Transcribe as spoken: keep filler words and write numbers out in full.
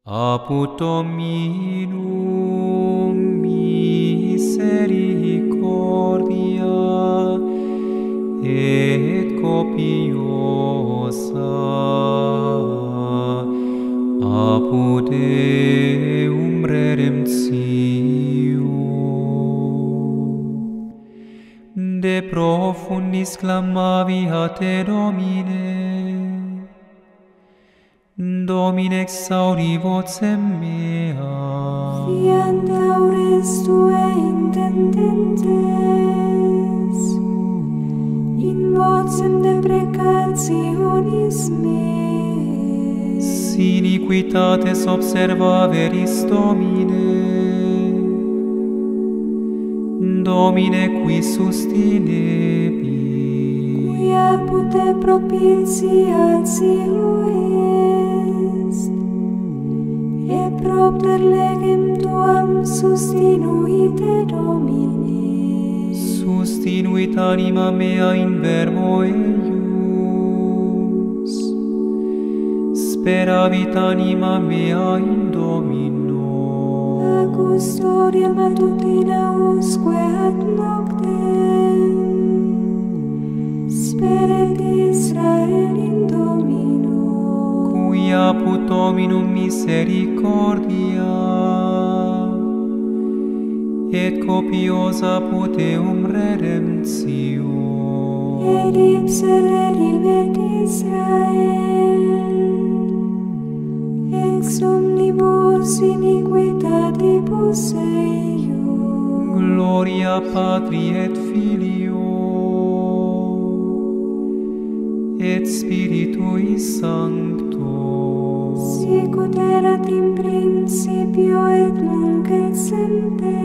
Apud Dominum misericordia et copiosa, apud Deum redemptio. De profundis clamavi a te, Domine, Domine exaudi vocem mea. Fiat aures Tuae intendentes, in vocem deprecationis meae. Si iniquitates observaveris, Domine, Domine qui sustinebi. Qui apud Te propitiatio est, et propter legem Tuam sustinuite, Domine. Sustinuit anima mea in verbo eius, speravit anima mea in Domino. A custodia matutina usque ad noctem, speret Israel in Domino. Cui apud Dominum misericordia, et copiosa apud Deum redemptio. Et ipse redimet Israel ex omnibus iniquitatibus eius. Gloria Patri et Filio et Spiritui Sancto, Sicut erat in principio et nunc et semper